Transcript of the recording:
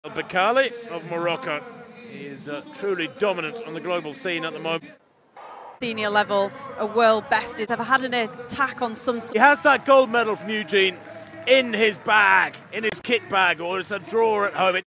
El Bakkali of Morocco is truly dominant on the global scene at the moment. Senior level, a world best. He's ever had an attack on some... He has that gold medal from Eugene in his bag, in his kit bag, or it's a drawer at home.